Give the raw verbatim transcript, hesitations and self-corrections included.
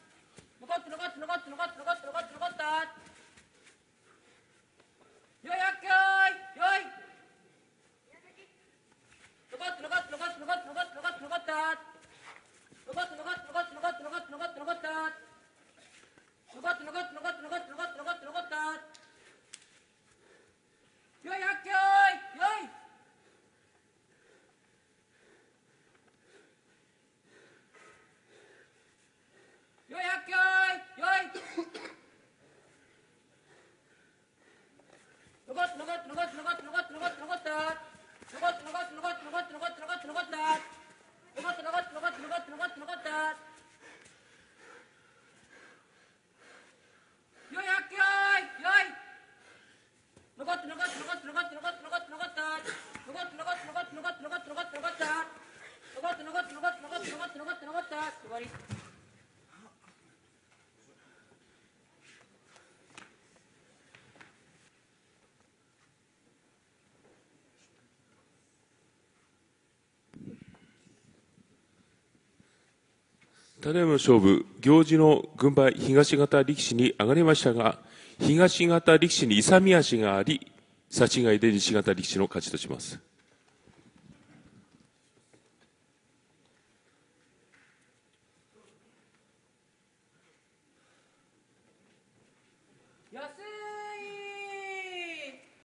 残って残って残って残って残って残って残ったよいはっきょいよい残って残って残って残って残って残って残った残って残って残って残って残って残って残った残って残って残って残って残って残って残ったよいはっきょいよいよいはっきょいよい残って残って残って残って残って残って残った残って残って残って残って残って残って残った残って残って残って残って残って残ったよいはっきょいよい残って残って残って残って残って残って残った残って残って残って残って残って残って残った残って残って残って残って残って残って残った終わりただいまの勝負、行司の軍配、東方力士に上がりましたが、東方力士に勇み足があり、差し違いで西方力士の勝ちとします。 安い